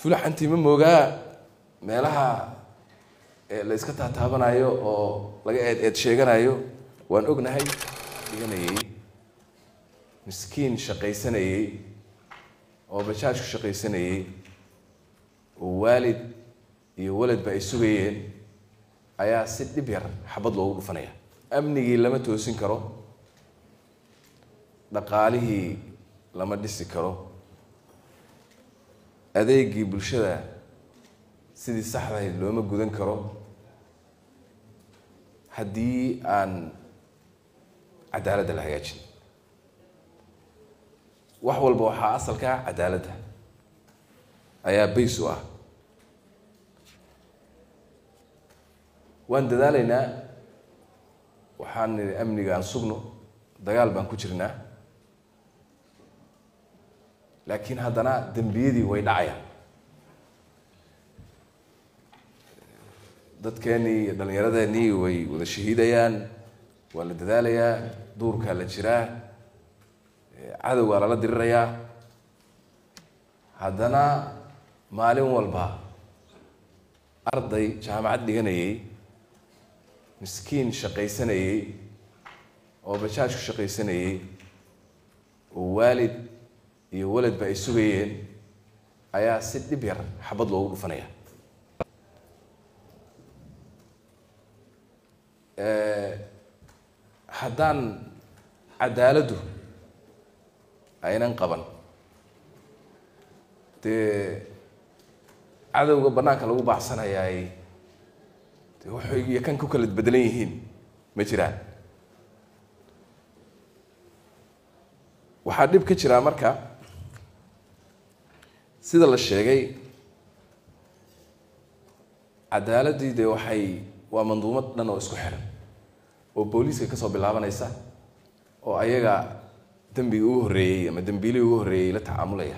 fulax anti ma moogaa meelaha la iska taataabanayo oo laga eed sheeganayo waan ognahay dhiganayay miskiin shaqaysanayay oo bajaaj ku shaqaysanayay oo waalid iyo waladba ay sugayeen ayaa si dhib yar xabad loogu dhufanaya amnigii lama toosin karo dhaqaalihii lama dhisi karo adeegii bulshada sidii saxda ahayd looma gudan karo haddii aan cadaaladda la hagaajin wax walba waxaa asalka cadaaladda ayaa bays u ah waan dadaalaynaa waxaan nidhi amniga aan sugno dagaal baan ku jirnaa laakiin haddana dembiyadii way dhacayaan dadkeennii iyo dhallinyaradeenii way wada shahiidayaan waa la dadaalayaa duurkaa la jiraa cadow waa lala dirirayaa haddana maalin walba arday jaamacad dhiganayay miskiin shaqaysanayay oo bajaaj ku shaqaysanayay oo waalid iyo waladba ay sugayeen ayaa si dhib yar xabad loogu dhufanaya haddaan cadaaladdu aynan qaban dee cadowga bannaanka lagu baacsanayaay dee waxay iyo kan ku kala bedelan yihiin ma jiraan waxaa dhib ka jiraa marka sida la sheegay cadaaladdii dee waa manduumad dhan oo isku xiran oo booliiska kasoo bilaabanaysa oo ayaga dembiga ugu horreeyey ama dembiilihii ugu horreeyey la tacaamulaya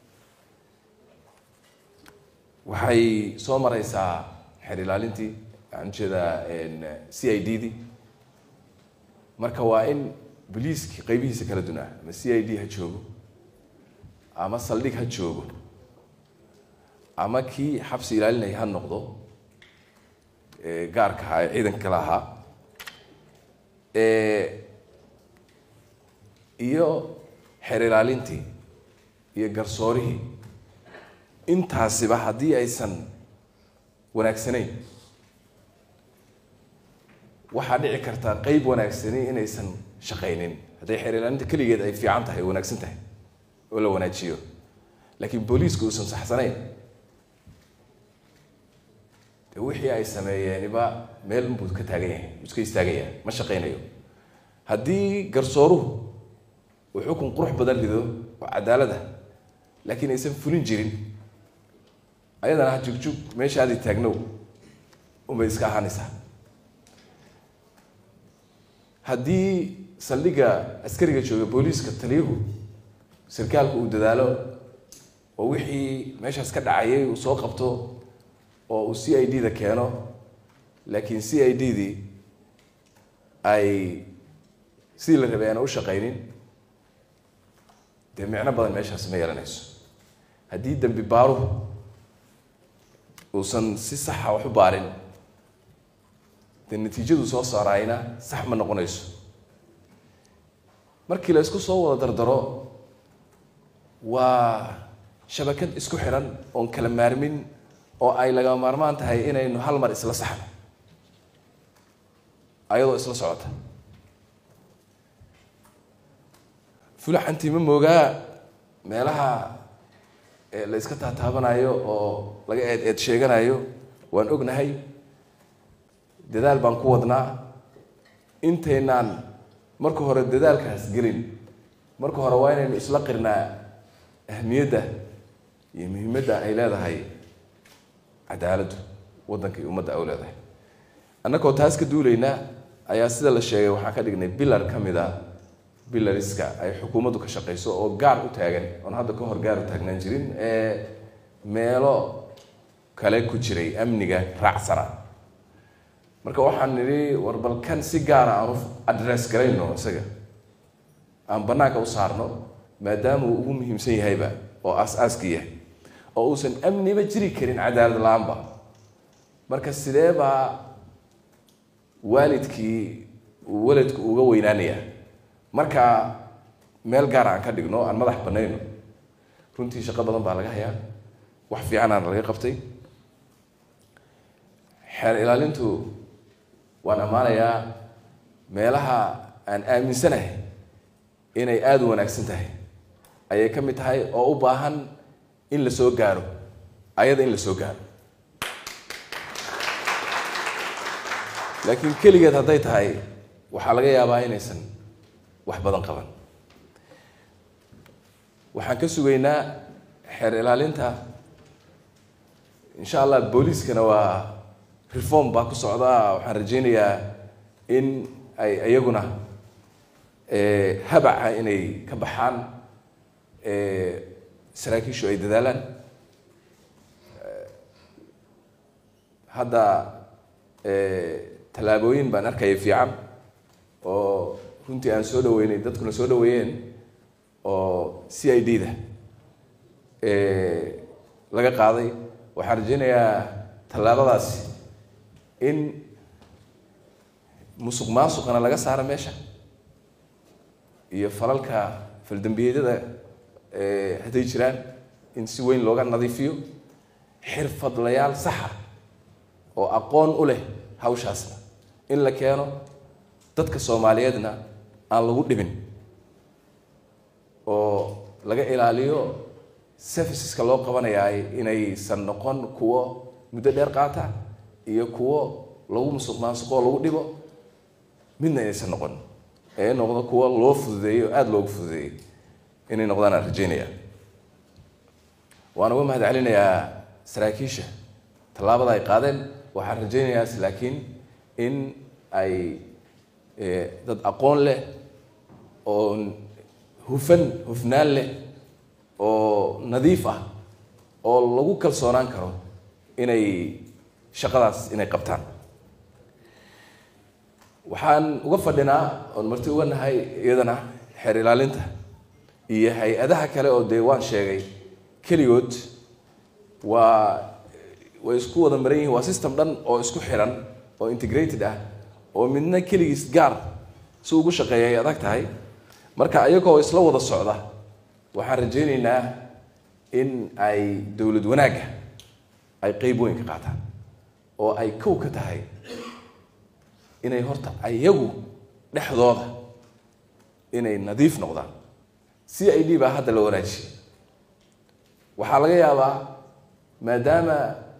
waxay soo maraysaa xeer ilaalintii waxaan ujeedaa CID-dii marka waa in booliiskii qaybihiisa kala dunaa ama CID ha joogo ama saldhig ha joogo ama kii xabsi ilaalinaya ha noqdo gaarka ahaa ee ciidanka kale ahaa iyo xeer ilaalintii iyo garsoorihii intaasiba haddii aysan wanaagsanayn waxaa dhici kartaa qeyb wanaagsani inaysan shaqaynin hadday xeer ilaalinta keligeed ay fiican tahay oo wanaagsan tahay oo la wanaajiyo laakiin booliisku uusan saxsanayn de wixii ay sameeyeeniba meel unbuu ka taagan yahay iska istaagaya ma shaqaynayo haddii garsooruhu uu xukun qurux badan rido oo cadaalada laakiin aysan fulin jirin ayadana ha jugjug meeshaadii taagnow unbay iska ahaanaysaa haddii saldhigga askariga jooga booliiska taliyuhu sarkaalku uu dadaalo oo wixii meeshaas ka dhacayay uu soo qabto oo uu CID-da keeno laakiin CID-dii ay sidii la rabay aana u shaqaynin dee micno badan meeshaas ma yeelanayso haddii dembi baaruhu uusan si saxa wax u baarin dee natiijadu soo saarayna sax ma noqonayso markii la isku soo wada dardaro waa shabakad isku xiran oon kala maarmin oo ay laga maarmaan tahay inaynu hal mar isla saxno ayadoo isla socota fulax anti ma moogaa meelaha la iska taataabanayo oo laga eed sheeganayo waan ognahay dadaal baan ku wadnaa intaynaan marka hore dadaalkaas gelin marka hore waa inaynu isla qirnaa ahmiyadda iyo muhiimadda ay leedahay cadaaladdu waddanka iyo ummadda ay leedahay annagoo taas ka duulaynaa ayaa sida la sheegay waxaan ka dhignay bilar ka mid a bilariska ay xukuumaddu ka shaqayso oo gaar u taagan oon hadda ka hor gaar u taagnaan jirin ee meelo kale ku jiray amniga raacsana marka waxaan nidhi war balkan si gaara aan u address garayno isaga aan bannaanka u saarno maadaama uu ugu muhiimsan yahayba oo aas-aaskii yahay oo uusan amniba jiri karin cadaalad la'aanba marka sidee baa waalidkii waladku uga weynaanaya marka meel gaar aan ka dhigno aan madax banayno runtii shaqo badan baa laga hayaa wax fiican aan laga qabtay xeer ilaalintu waan amaanayaa meelaha aan aaminsanahay inay aad u wanaagsan tahay ayay ka mid tahay oo u baahan in la soo gaaro ayada in la soo gaaro laakiin keligeed hadday tahay waxaa laga yaabaa inaysan wax badan qaban waxaan ka sugaynaa xeer ilaalinta insha Allah booliiskana waa reform baa ku socda waxaan rajaynayaa in ay ayaguna habaca inay ka baxaan saraakiishu ay dadaalaan hadda tallaabooyin baan arkaya fiican oo runtii aan soo dhaweynay dadkuna soo dhaweeyeen oo CID-da laga qaaday waxaan rajaynayaa tallaabadaasi in musuqmaasuqana laga saaro meesha iyo falalka faldambiyeedyada hadday jiraan in si weyn looga nadiifiyo xirfadlayaal saxa oo aqoon u leh hawshaasna in la keeno dadka Soomaaliyeedna aan lagu dhibin oo laga ilaaliyo serviceska loo qabanayaa inaysan noqon kuwo muddo dheer qaata iyo kuwo lagu musuqmaasuqo lagu dhibo midna aysan noqon ee noqdo kuwo loo fududeeyo aad loogu fududeeyo inay noqdaan arjeenaya waan uga mahadcelinayaa saraakiisha tallaabada ay qaadeen waxaan rajaynayaa laakiin in ay dad aqoon leh oo hufnaan leh oo nadiif ah oo lagu kalsoonaan karo inay shaqadaas inay qabtaan waxaan uga fadhinaa oo marti uga nahay iyadana xeer ilaalinta iyo hay'adaha kale oo deewaan sheegay kaligood way isku wada maran yihiin waa system dhan oo isku xiran oo integrated ah oo midna kaligiis gaar si ugu shaqeeyay adag tahay marka ayagoo isla wada socda waxaan rajaynaynaa in ay dawlad wanaagga ay qayb weyn ka qaataan oo ay kow ka tahay inay horta ayagu dhexdooda inay nadiif noqdaan CID baa hadda la wanaajiyay waxaa laga yaabaa maadaama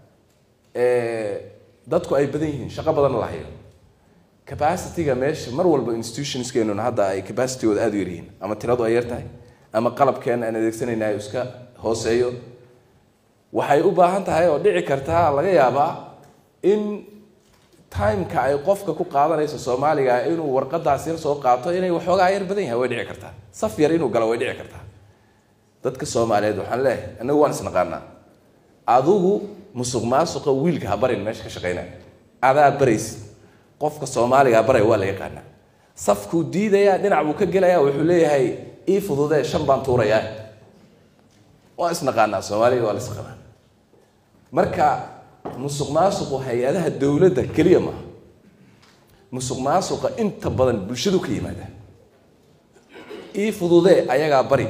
dadku ay badan yihiin shaqo badan la hayo capacity-ga meesha mar walba institutionskeennuna hadda ay capacity-gooda aad u yar yihiin ama tiradu ay yar tahay ama qalabkeena aan adeegsanayna ay iska hooseeyo waxay u baahan tahay oo dhici kartaa laga yaabaa in time-ka ay qofka ku qaadanayso Soomaaliga inuu warqadaas yar soo qaato inay waxoogaa yar badan yahay way dhici kartaa saf yar inuu galo way dhici kartaa dadka Soomaaliyeed waxaan leeyahay anagu waan isnaqaanaa adigu musuqmaasuqa wiilka ha barin meesha ka shaqeynaa adaa baraysid qofka Soomaaliga baray waa la yaqaanaa safku diidaya dhinac buu ka gelayaa wuxuu leeyahay ii fududee shan baan tuurayaa waa isnaqaanaa Soomaaliga waa la isqaanaa marka musuqmaasuqu hay'adaha dawladda kaliya ma musuqmaasuqa inta badan bulshadu ka yimaada ii fududee ayagaa bari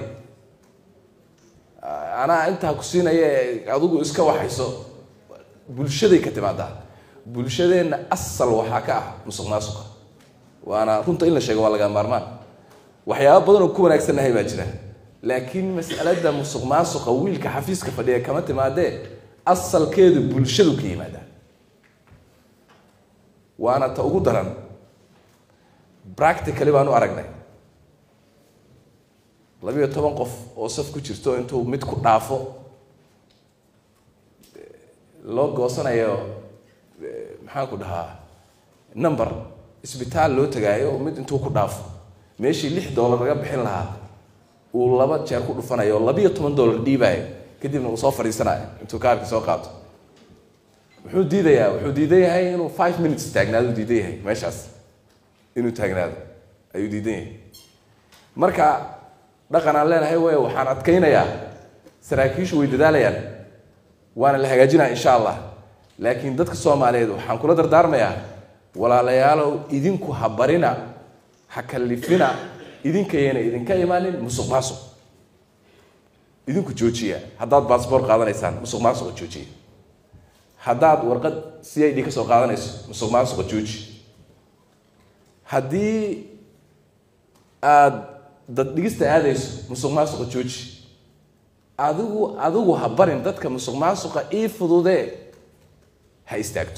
ana inta ku siinaya adigu iska waxayso bulshaday ka timaadaa bulshadeena asal waxa ka ah musuqmaasuqa waana runta in la sheego waa laga maarmaan waxyaabo badan oo ku wanaagsannahay baa jira laakiin mas'alada musuqmaasuqa wiilka xafiiska fadhiya kama timaadee asalkeedu bulshadu ka yimaada waana ta ugu daran practically baan u aragnay 12 qof oo saf ku jirto intuu mid ku dhaafo loo goosanayo maxaan ku dhahaa number isbitaal loo tagaayo mid intuu ku dhaafo meeshii $6 laga bixin lahaa uu 2 jeer ku dhufanayo $12 dhiibayo kadibna uu soo fariisanayo intuu kaarka soo qaato wuxuu diidayaa inuu 5 minutes taagnaado diidayaa meeshaas inuu taagnaado ayuu diidayaa marka dhaqan aan leenahay way waxaan adkaynayaa saraakiishu way dadaalayaan وانا اللي هجاجينا إن شاء الله لكن دتك الصوماليين وحن كل دردار مياه ولا ليالو إذنكو حبرنا حكلفنا إذن كينا إذن كيمانين مسوق ماسو إذنكو جوجيا حداد باسبور قادنا إنسان مسوق ماسو جوجي حداد ورقد سي دي كسو قادنا مسوق ماسو جوجي هدي دقيست هذا مسوق ماسو جوجي أدو حبرين دتك مسوق ماسو إيفضو ده هيستاكتو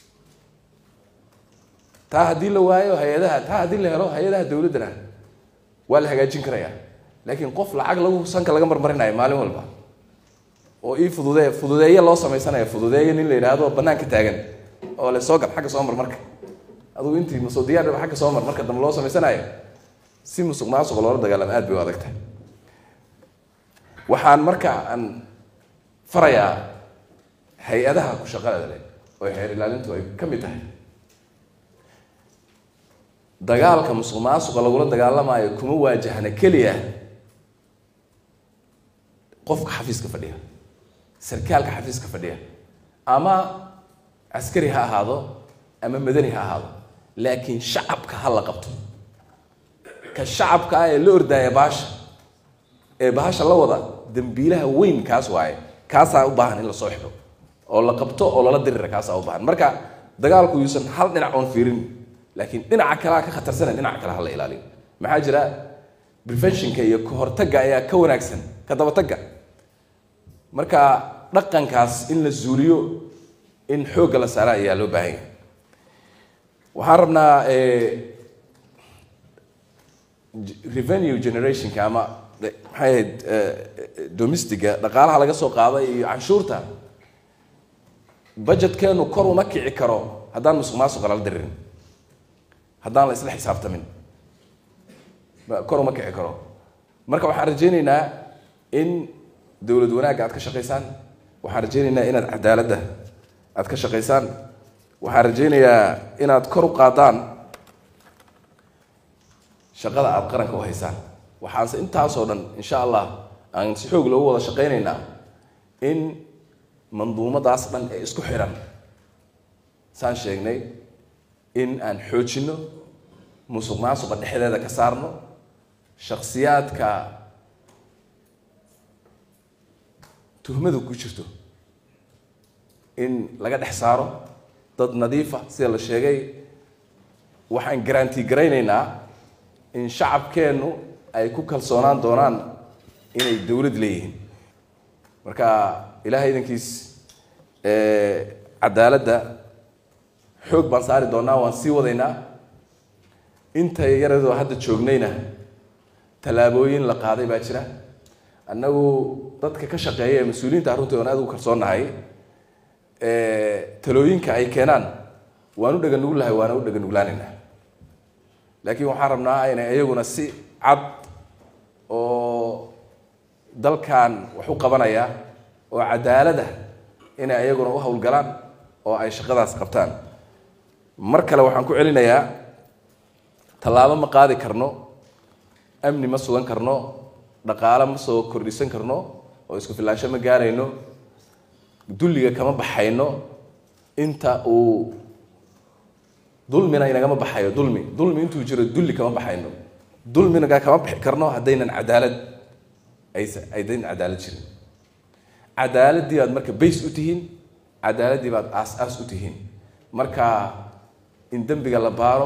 تا هدي لوايو هيدها تا هدي لهرو هيدها دولدنا ولا هجاجين كريا لكن قف العقل لو سانك laga marmarinayo maalin walba oo fududeeyo loo sameysanayo fududeeyo in la yiraahdo banaanka taagan oo la soo gal xagga soo marmarka aduu intii masoo diyaar xagga soo marmarka dam loo sameysanayo si musuqmaasuq loo dagaalamo aad bay u adagtahay waxaan marka aan farayaa hay'adaha ku shaqada leh oo xeer ilaalintu ay ka mid tahay dagaalka musuqmaasuqa lagula dagaalamayo kuma waajahna kaliya qofka xafiiska fadhiya sarkaalka xafiiska fadhiya ama askari ha ahaado ama madani ha ahaado laakiin shacabka hal la qabto ka shacabka ay la ordaya baasha la wada dambiilaha weyn kaas waaye kaas u baahan in la soo xiro oo la qabto oo la dirira kaas u baahan marka dagaalku yuusan hal dhinac oon fiirin laakiin dhinaca kale ka khatarsan dhinaca kale hal ilaaliyo maxaa jira preventionka iyo ka hortagga ayaa ka wanaagsan ka daba tagga marka dhaqankaas in la zuuliyo in xoog la saara ayaa loo baahan yahay waxaan rabnaa revenue generation kama maxay domestic dhaqaalaha laga soo qaaday iyo canshuurta budgetkeenu kor uma kici karo haddaan musuqmaasuq la dirin haddaan la isla xisaabtamin kor uma kici karo marka waxaan rajaynaynaa in dawlad wanaagga aad ka shaqaysaan waxaan rajaynaynaa inaad cadaaladda aad ka shaqaysaan waxaan rajaynayaa inaad kor u qaadaan shaqada aad qaranka u haysaan waxaanse intaasoo dhan insha allah aan si xoog loogu wada shaqaynaynaa in manduumadaas dhan ee isku xiran saan sheegnay in aan xoojino musuqmaasuqa dhexdeeda ka saarno shakhsiyaadka tuhmadu ku jirto in laga dhex saaro dad nadiifa sida la sheegay waxaan garanti garaynaynaa in shacabkeenu ay ku kalsoonaan doonaan inay dawlad leeyihiin marka ilaahay idankiis cadaaladda xoog baan saari doonaa waan sii wadaynaa inta yaradoo hadda joognayna tallaabooyin la qaaday baa jira annagu dadka ka shaqeeya ee mas-uuliyiinta runtii oon aad ugu kalsoonnahay talooyinka ay keenaan waan u dhaganugulahay waana u dhaganuglaanaynaa laakiin waxaan rabnaa inay iyaguna si cad oo dalkan wax u qabanaya oo cadaalada inay iyaguna u hawlgalaan oo ay shaqadaas qabtaan mar kale waxaan ku celinayaa tallaabo ma qaadi karno amni ma sugan karno dhaqaale ma soo kordhisan karno oo isku filaansho ma gaarayno dulliga kama baxayno inta uu dulmina inagama baxayo dulmi intuu jiro dulli kama baxayno dulminaga kama bixi karno haddaynan cadaalad aydan cadaalad jirin cadaaladii baad marka base u tihiin cadaaladii baad aas u tihiin marka in dembiga la baaro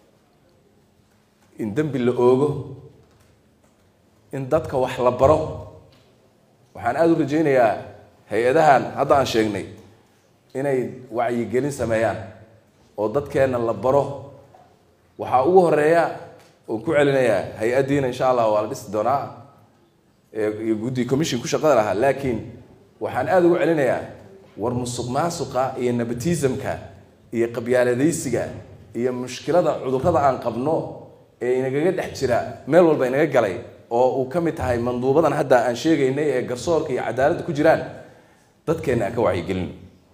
in dembi la oogo in dadka wax la baro waxaan aad u rajaynayaa hay-adahan hadda aan sheegnay inay wacyigelin sameeyaan oo dadkeena la baro waxaa ugu horeeya oo ku celinayaa hay-addiina insha allah waa la dhisi doonaa iyo guddi commission ku shaqada lahaa laakiin waxaan aad ugu celinayaa war musuqmaasuqa iyo nepotismka iyo qabyaaladaysiga iyo mushkilada cudurrada aan qabno ee inagaga dhex jira meel walba inaga galay oo uu ka mid tahay manduubadan hadda aan sheegaynay ee garsoorka iyo cadaaladda ku jiraan dadkeena aan ka wacyigelin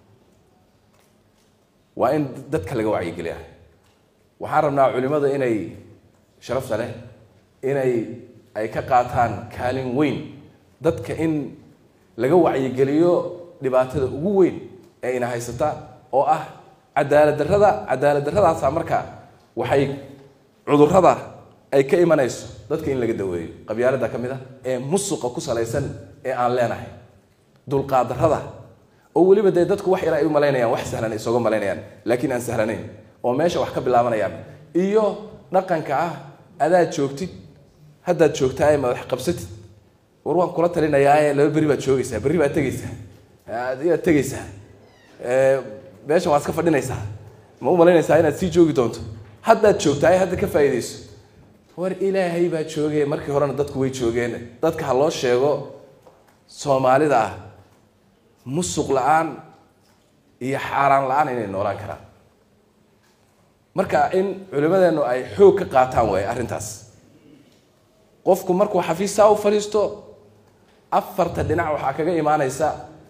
waa in dadka laga wacyigeliyaa waxaan rabnaa culimada inay sharafta leh inay ay ka qaataan kaalin weyn dadka in laga wacyigeliyo dhibaatada ugu weyn ee ina haysata oo ah cadaalad darradaas marka waxay cudurrada ay ka imanayso dadka in laga daweeyo qabyaalada kamid ah ee musuqa ku salaysan ee aan leenahay dulqaad darrada oo waliba dadku wax yar ay u maleynayaan wax sahlan ay soo maleynayaan laakiin aan sahlanayn oo meesha wax ka bilaabanayaan iyo dhaqanka ah adaa joogtid hadda joogtaay ma wax qabsatid war waan kula talinayaa laba bari baad joogaysaa bari baad tagaysaa meesha waad ka fadhinaysaa ma u maleynaysaa inaad sii joogi doonto haddaad joogtaay hadda ka faa'iideyso war ilaahay baa joogay markii horena dadku way joogeen dadka ha loo sheego Soomaalida ah musuq la'aan iyo xaaraan la'aan inay noolaan karaan marka in culimadeenu ay xoog ka qaataan way arintaas qofku markuu xafiis u fariisto afarta dhinac waxa kaga iimaanaysa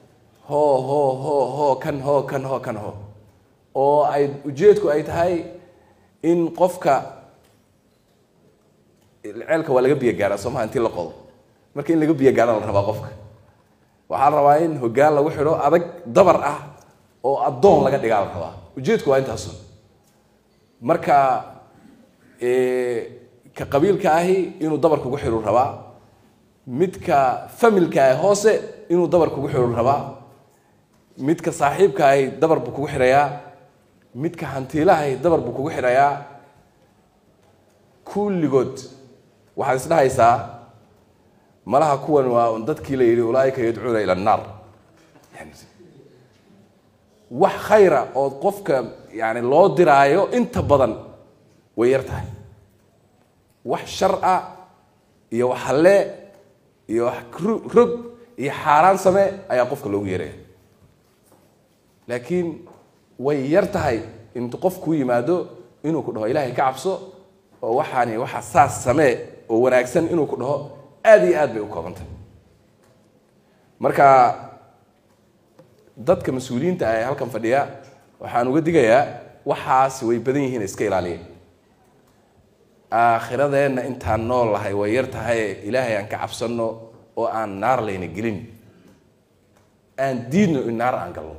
kan oo ay ujeedku ay tahay in qofka ceelka waa laga biyo gaara Soomaaliya intii la qodo marka in laga biyo gaara la rabaa qofka waxa la rabaa in hoggaan lagu xiro adag dabar ah oo adoon laga dhigaa la rabaa ujeedku waa intaas marka ka qabiilka ahi inuu dabar kugu xiro rabaa midka familka hoose inuu dabar kugu xiro rabaa midka saaxiibka ahi dabar buu kugu xirayaa midka hantiilaha ahi dabar buu kugu xirayaa kulligood waxaad isdhahaysaa malaha kuwan waa dadkii la yiri ulaayka yadcuuna ila an-nar wax khayra oo qofka yani loo diraayo inta badan way yartahay wax shar'a iyo wax halle iyo wax rug iyo xaaraan same ayaa qofka loogu yeeray laakiin way yartahay inta qofku yimaado inuu ku dhaho ilaahay ka cabso oo waxaani waxa saas same oo wanaagsan inuu ku dhaho aad iyo aad bay u koobantay marka dadka mas'uuliyiinta ah halkan fadhiya waxaan uga digayaa waxaas way badan yihiin iska ilaaliya aakhiradeenna intaan nool lahay way yartahay ilaahay aan ka cabsano oo aan naar leeyna gelin aan diidno in naar aan galno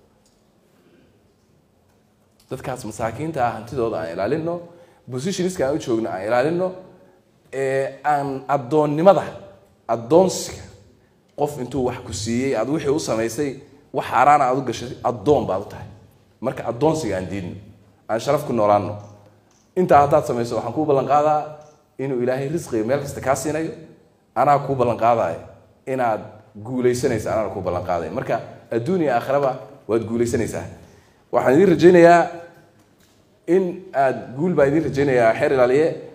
dadkaas masaakiinta ah hantidooda aan ilaalino positionska aan u joogno aan ilaalino aan adoonsiga qof intuu wax ku siiyay aad wixii u sameysay wax xaraana aad u gashay adoon baad u tahay marka adoonsiga aan diidno aan sharaf ku noolaano inta hadaad sameyso waxaan ku ballan qaadaa inuu ilaahay risqiga meel kasta ka siinayo ana ku ballan qaaday inaad guuleysanayso ana ku ballan qaaday marka adduuniya aakhiraba waad guuleysanaysaa waxaan idin rajaynayaa in aad guul baa idin rajaynayaa xeer ilaaliye